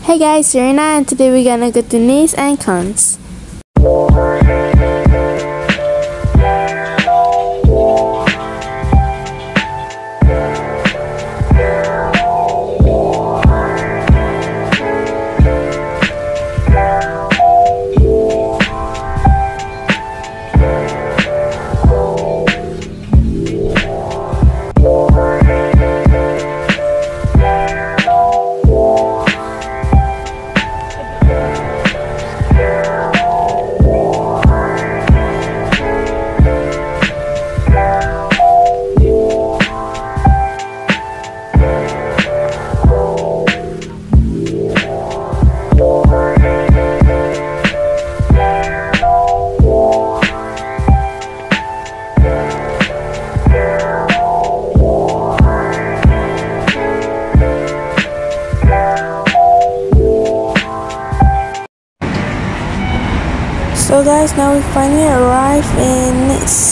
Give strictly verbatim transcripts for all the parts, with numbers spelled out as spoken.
Hey guys, Serena, and today we're gonna go to Nice and Cannes. So guys, now we finally arrived in Nice.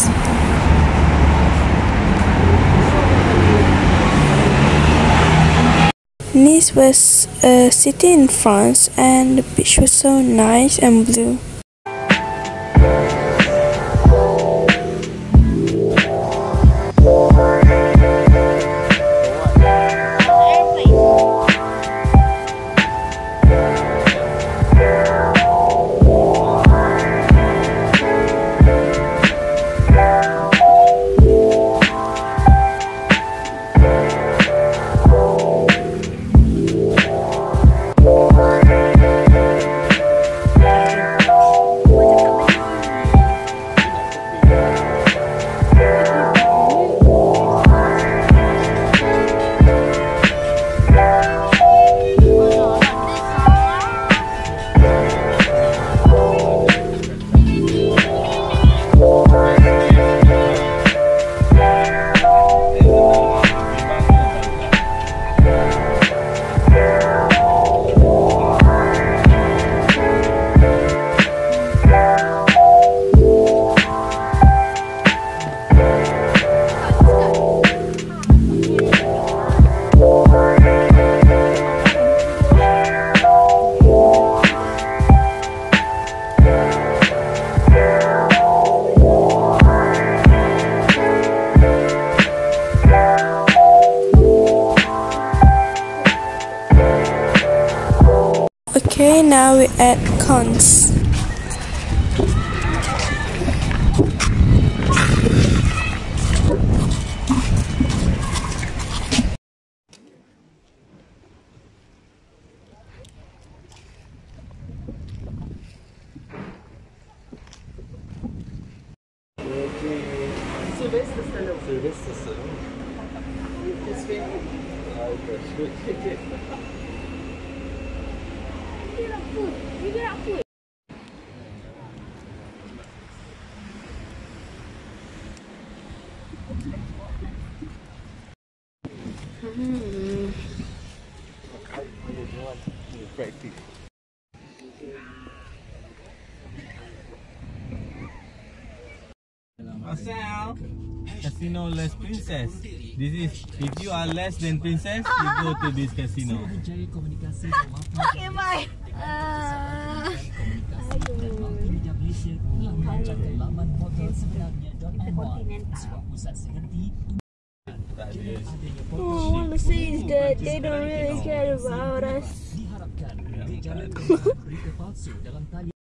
Nice was a city in France and the beach was so nice and blue. Okay, now we're at Cannes. Sylvester Stallone. Sylvester Stallone. Deswegen. Alter, Schritt. You get out food. Hmm. Practice. Marcel, casino less princess. This is if you are less than princess, you go to this casino. Okay, bye. Uh, oh, the sea is good. They don't really care about us.